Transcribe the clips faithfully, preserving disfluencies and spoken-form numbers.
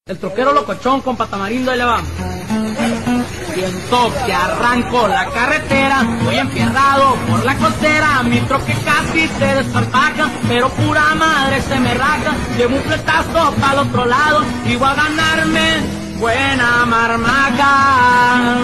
El troquero locochón con patamarindo, ahí le vamos. Siento que arranco la carretera, voy enfierrado por la costera, mi troque casi se desparpaja, pero pura madre se me raja, llevo un fletazo para el otro lado y voy a ganarme buena marmaca.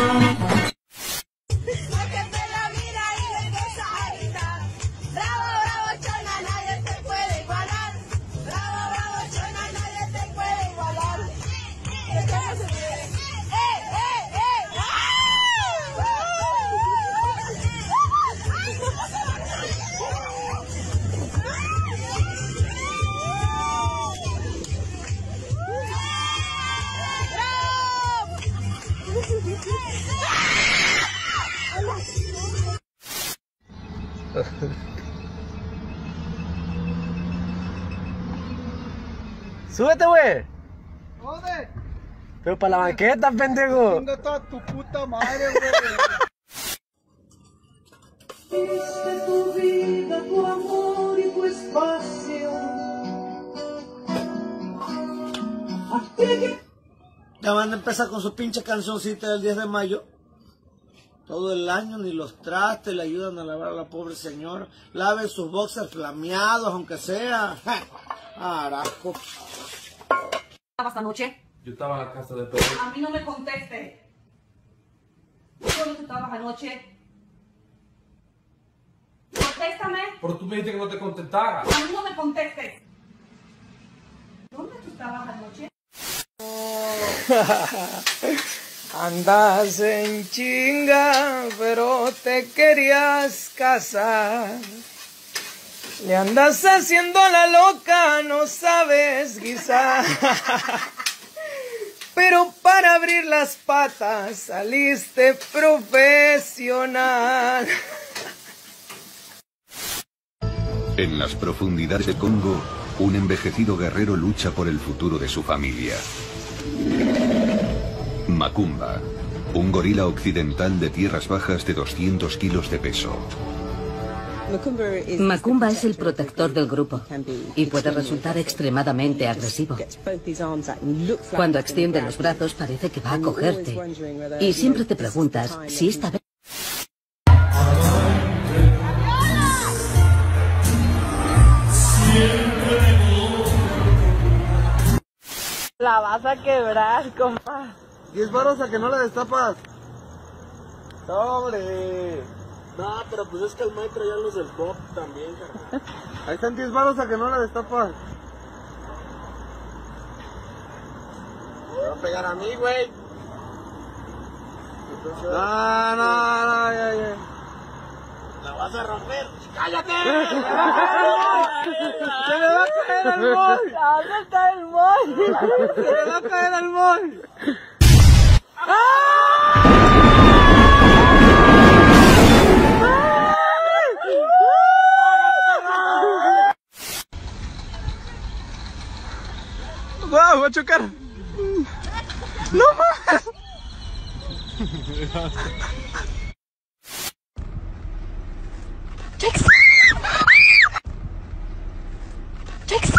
Súbete, güey. ¿Dónde? Pero para la banqueta, pendejo. Venga toda tu puta madre, güey. Diste tu vida, tu amor y tu espacio. Ya van a empezar con su pinche cancioncita del diez de mayo. Todo el año ni los trastes le ayudan a lavar a la pobre señora. Laven sus boxers flameados, aunque sea. Arajo. ¿Estabas anoche? Yo estaba en la casa de Pedro. A mí no me conteste. ¿Dónde tú estabas anoche? Contéstame. Pero tú me dijiste que no te contestara. A mí no me contestes. ¿Dónde tú estabas anoche? Andas en chinga, pero te querías casar. Le andas haciendo la loca, no sabes guisar. Pero para abrir las patas saliste profesional. En las profundidades de Congo, un envejecido guerrero lucha por el futuro de su familia. Macumba, un gorila occidental de tierras bajas de doscientos kilos de peso. Macumba es el protector del grupo y puede resultar extremadamente agresivo. Cuando extiende los brazos parece que va a cogerte y siempre te preguntas si esta vez... La vas a quebrar, compa. Diez varos a que no la destapas. No, hombre. No, pero pues es que el maestro ya los del pop también, carnal. Ahí están diez varos a que no la destapas. Me va a pegar a mí, güey. No, no, no, ya, ya. La vas a romper. ¡Cállate! ¡Se me va a caer al mall! ¡Se va a caer el mall! ¡Se me va a caer al mall! ¡Wow! ¡Va a chocar! ¡No mames! Jackson. Jackson.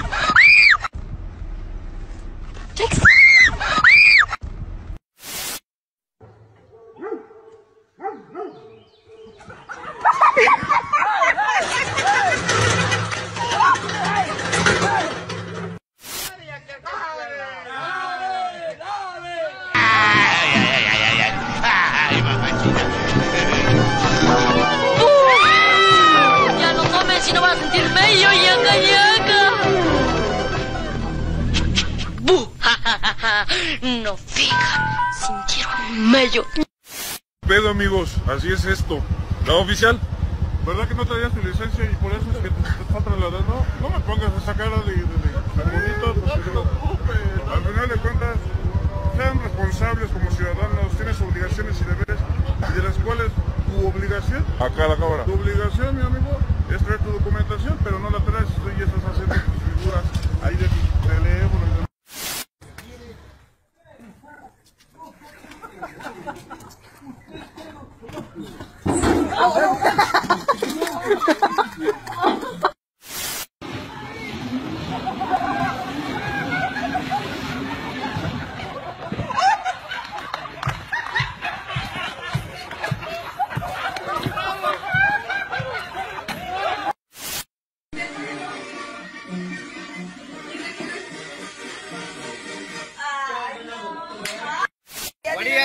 Jackson. Si no vas a sentir bello, yaca, yaca. ¡Bu! Ja, ja, ja, ja. No fija, sintieron mello. Pedo, amigos, así es esto. ¿La oficial? ¿Verdad que no traías tu licencia y por eso es que te, te está trasladando? No me pongas esa cara de, de, de, de bonito, porque no te preocupes. Al final de cuentas, sean responsables como ciudadanos, tienes obligaciones y deberes, y de las cuales tu obligación, acá a la cámara, tu obligación, mi amigo, es traer tu documentación, pero no la traes y estás haciendo tus figuras ahí de tu teléfono y demás.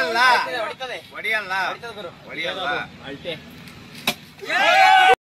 ಹೊಡಿಯಲ್ಲ ಹೊಡಿಯಲ್ಲ ಹೊಡಿಯಲ್ಲ